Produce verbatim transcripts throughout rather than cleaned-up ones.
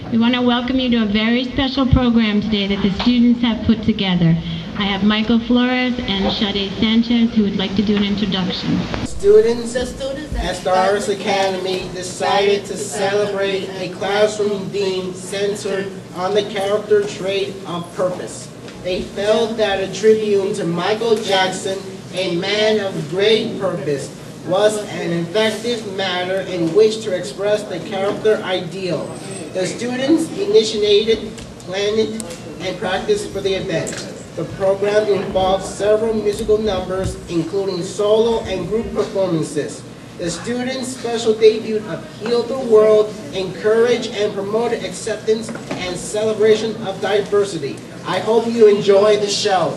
We want to welcome you to a very special program today that the students have put together. I have Michael Flores and Sade Sanchez who would like to do an introduction. Students at Stars Academy decided to celebrate a classroom theme centered on the character trait of purpose. They felt that a tribute to Michael Jackson, a man of great purpose, was an effective manner in which to express the character ideal. The students initiated, planned, and practiced for the event. The program involved several musical numbers, including solo and group performances. The students' special debut of Heal the World encouraged and promoted acceptance and celebration of diversity. I hope you enjoy the show.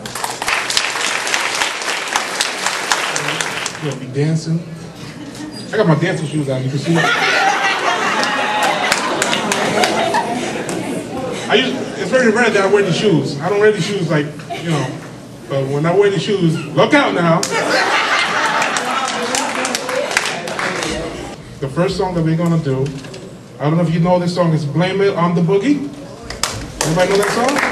You'll be dancing. I got my dancing shoes on, you can see it. I use, it's very rare that I wear these shoes. I don't wear these shoes like, you know, but when I wear these shoes, look out now. The first song that we're gonna do, I don't know if you know this song, is Blame It on the Boogie. Anybody know that song?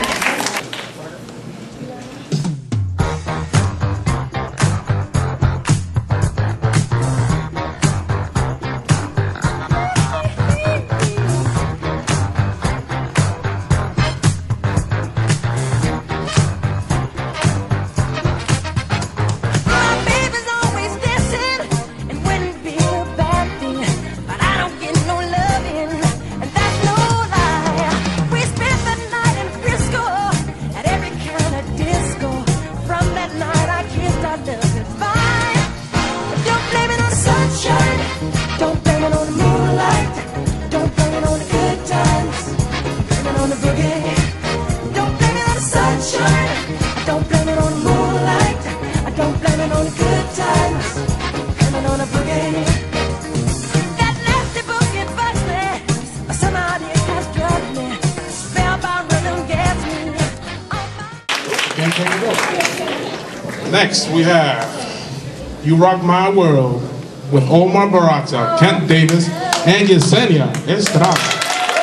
Next, we have You Rock My World with Omar Barata, Kent Davis, and Yesenia Estrada.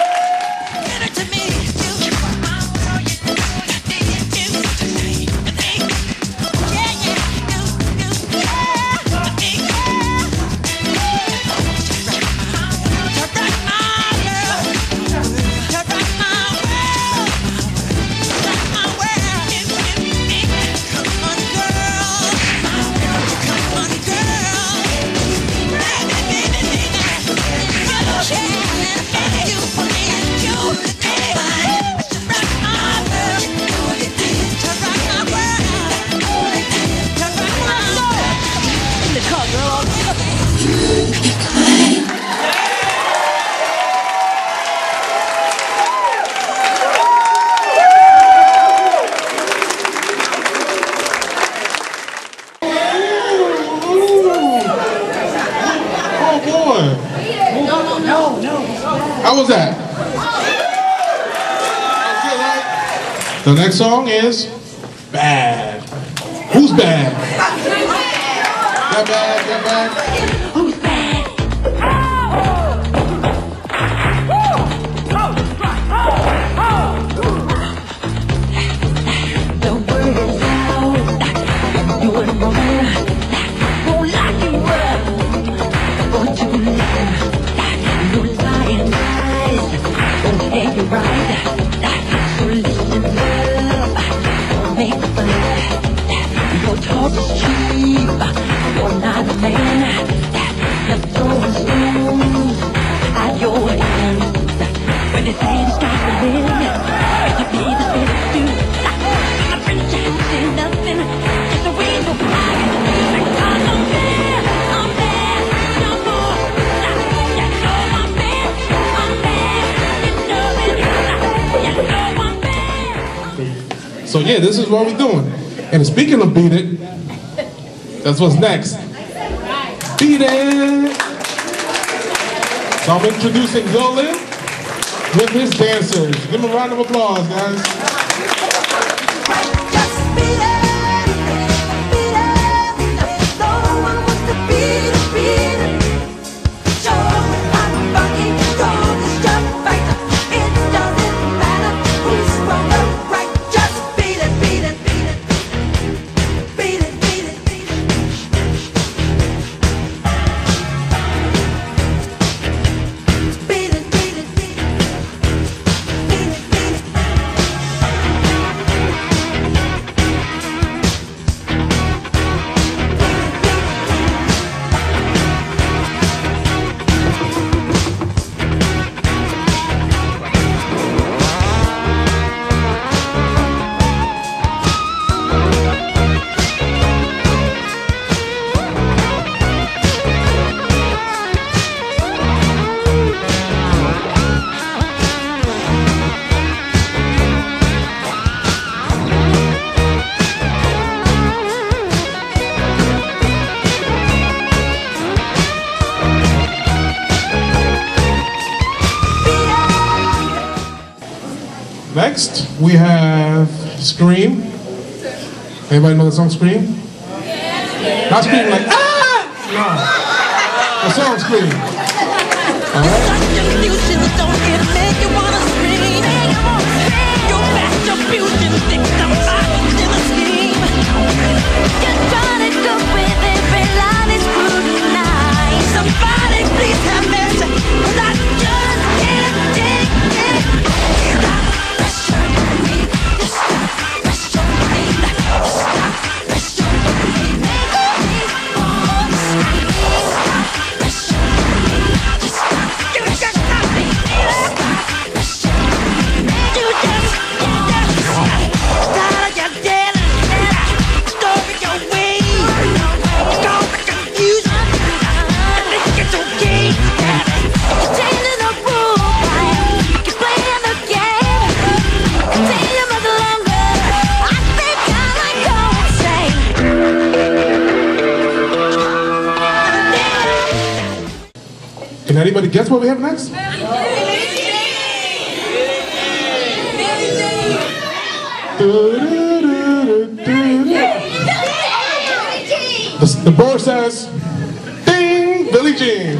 How was that? The next song is Bad. Who's bad? Get bad, get bad. Who's bad? The word is out. You wouldn't want to. Won't lock you up. Going to lie. You lying lies. Won't take you right. So listen up. Don't make fun. Your talk is cheap. You're not a man. You're throwing stones at your hands. When they say to stop the wind, to be the best do. My friends can't say nothing. Just a way to fly. Because I'm bad. I'm bad. No more. You know I'm bad. I'm bad. You know it. You know I'm bad. So yeah, this is what we're doing. And speaking of Beat It, that's what's next. Beat It! So I'm introducing Zolan with his dancers. Give him a round of applause, guys. Beat it. Next, we have Scream. Anybody know the song Scream? Not Scream like, ah! No. The song Scream. All right? Somebody please have mercy, 'cause I just can't take it. Stop, rest your need. Stop, rest your need. Stop, rest your need. Make me fall asleep. Stop, rest your need. Stop, you just stop me. Stop, rest your need. You just, you just start your daily go your way. Go confused. It's okay, you're changing the rules, you're playing the game. Continue much longer, I think I might go insane. Can anybody guess what we have next? The, the board says, ding, Billie Jean.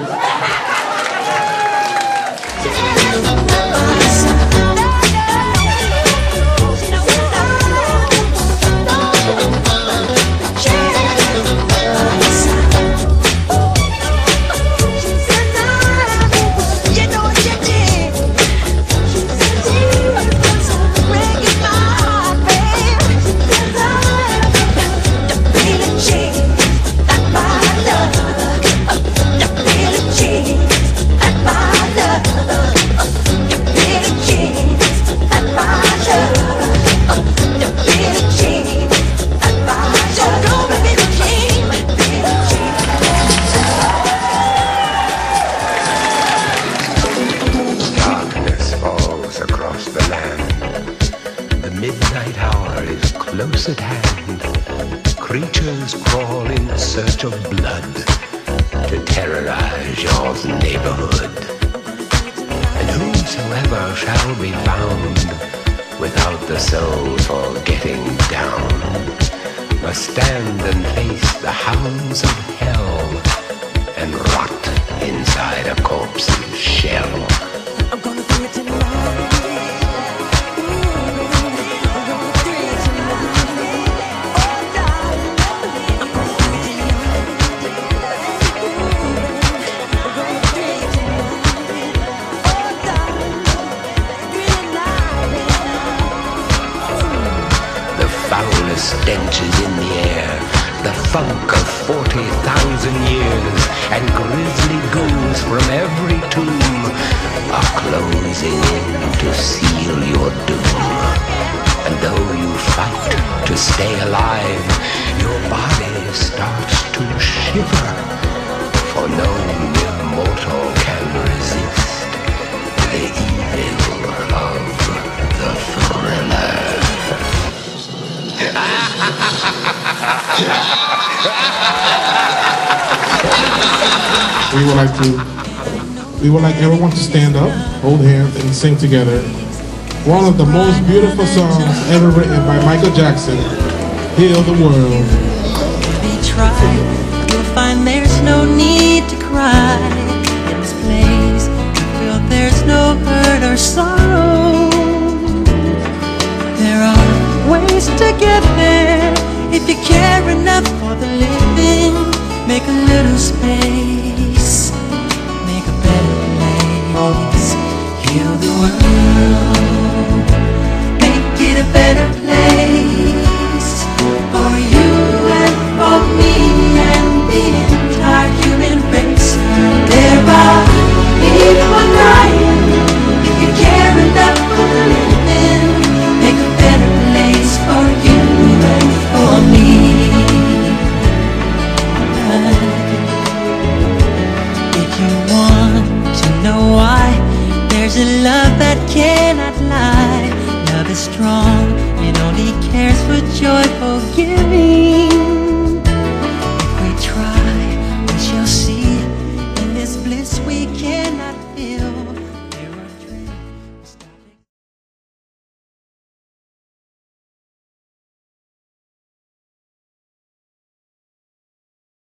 Close at hand, creatures crawl in search of blood to terrorize your neighborhood. And whosoever shall be found without the soul for getting down must stand and face the hounds of hell and rot inside a corpse's shell. I'm gonna do it tonight. Stench is in the air, the funk of forty thousand years, and grisly ghouls from every tomb are closing in to seal your doom. And though you fight to stay alive, your body starts to shiver, for no mere mortal can resist the evil of the thriller. We would like to, we would like everyone to stand up, hold hands, and sing together one of the most beautiful songs ever written by Michael Jackson, "Heal the World." Be tried, you'll find there's no need to cry. In this place, you feel there's no hurt or sorrow. There are ways to get there. If you care enough for the living, make a little space, make a better place. Heal the world, make it a better place for you and for me and the entire human race. There are people dying. If you care enough for the living, make a better place for you and for me. If you want to know why, there's a love that cannot lie. Love is strong, it only cares for joyful giving.